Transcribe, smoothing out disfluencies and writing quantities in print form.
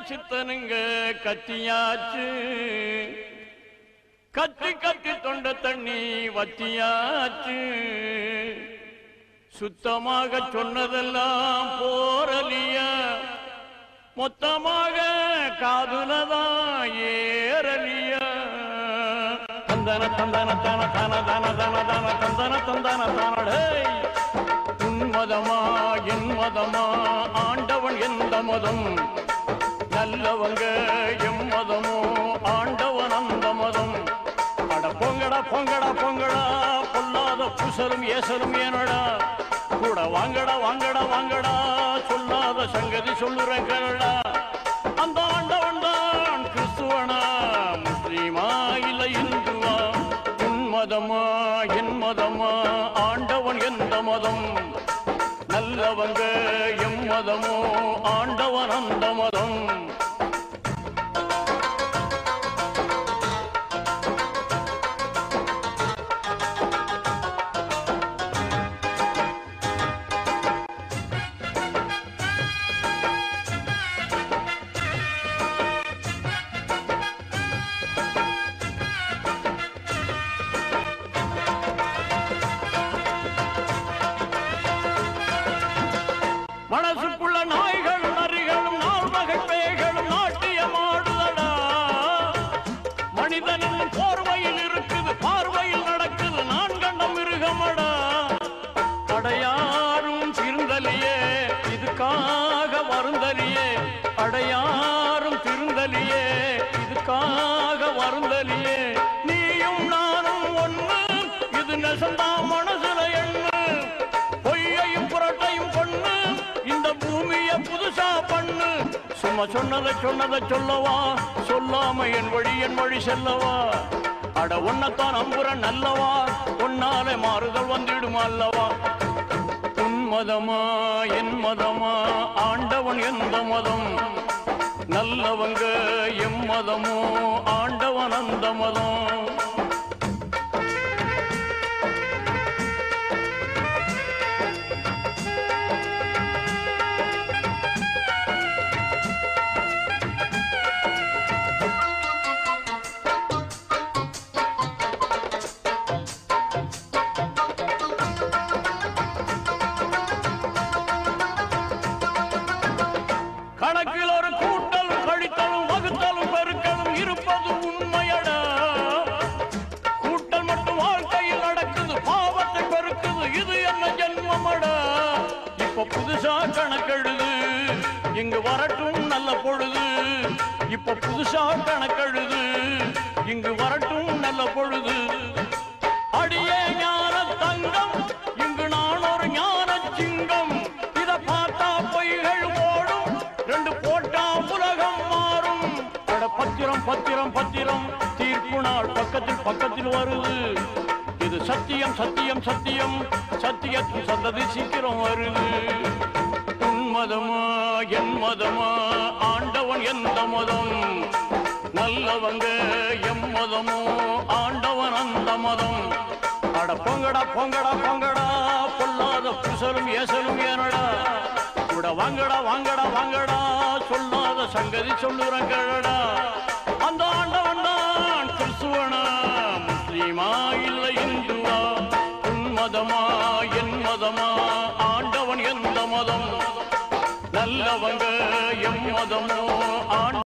சித்தனுங்க கத்தியாச்சு, கத்தி கத்தி தொண்ட தண்ணி வத்தியாச்சு. சுத்தமாக சொன்னதெல்லாம் போரலியா, மொத்தமாக காதுலதான் ஏறலியா. தந்தன தந்தன தன தன தன தன தன தந்தன தந்தன தானடே. உன் மதமா என் மதமா, ஆண்டவன் எந்த மதம், நல்லவங்க எம் மதமோ, ஆண்டவன் அந்த மதம். அட பொங்கடா பொங்கடா பொங்கடா, பொல்லாத புசலும் ஏசலும் ஏனடா. கூட வாங்கடா வாங்கடா வாங்கடா, சொல்லாத சங்கதி சொல்லுறேன் கேளடா. அந்த ஆண்டவன் தான் கிறிஸ்துவனா, முஸ்லீமா இல்ல இந்துவா. உன் மதமா என் மதமா, ஆண்டவன் எந்த மதம், நல்லவங்க எம் மதமோ, ஆண்டவன் அந்த மதம். மனசுக்குள்ள நாய்கள் நரிகளும் நாள் வகை பேய்களும் நாட்டியமாடுதடா. மனிதனின் போர்வையில் இருக்குது, பார்வையில் நடக்குது, நான் கண்ட மிருகமடா. அடையாரும் திருந்தலியே, இதுக்காக வருந்தலியே. அடையாரும் திருந்தலியே, இதுக்காக வருந்தலியே. நீயும் நானும் ஒண்ணு, இது நெசந்தா மனசுல எண்ணு. பொய்யையும் புரட்டையும் பொண்ணு, இந்த பூமிய புதுசா பண்ணு. சும்மா சொன்னதை சொல்லவா, சொல்லாம என் வழி செல்லவா. அட ஒன்னத்தான் நம்புற நல்லவா, ஒன்னாலே மாறுதல் வந்துடுமா அல்லவா. உன் மதமா என் மதமா, ஆண்டவன் எந்த மதம், நல்லவங்க எம் மதமோ, ஆண்டவன் அந்த மதம். கணக்கில் ஒரு கூட்டலும் கழித்தலும் வகுத்தலும் பெருக்கலும் இருப்பது உண்மையடா. கூட்டல் மட்டும் வாழ்க்கையில் நடக்குது, பாவத்தை பெருக்குது, இது என்ன ஜென்மமடா. இப்ப புதுசா கணக்கெழுது, இங்கு வரட்டும் நல்ல பொழுது. இப்ப புதுசா கணக்கெழுது, இங்கு வரட்டும் நல்ல பொழுது. அடியே ஞான தங்கம், இங்கு நான் ஒரு ஞான சிங்கம். இத பார்த்தா பொய்கள் ஓடும், ரெண்டு போட்டா உலகம் மாறும். அட பத்திரம் பத்திரம் பத்திரம், தீர்ப்பு நாள் பக்கத்தில் பக்கத்தில் வருது. இது சத்தியம் சத்தியம் சத்தியம், சத்தியத்தின் சந்ததி சீக்கிரம் வருது. உன் மதமா என் மதமா, ஆண்டவன் எந்த மதம், நல்லவங்க எம் மதமோ, ஆண்டவன் அந்த மதம். அட பொங்கடா பொங்கடா பொங்கடா, பொல்லாத புசலும் ஏசலும் ஏனடா. கூட வாங்கடா வாங்கடா வாங்கடா, சொல்லாத சங்கதி சொல்லுறேன் கேளடா. அந்த ஆண்டவன் தான் கிறிஸ்துவனா, முஸ்லீமா இல்ல இந்துவா. உன் மதமா என் மதமா, ஆண்டவன் எந்த மதம், நல்லவங்க எம் மதமோ, ஆண்டவன்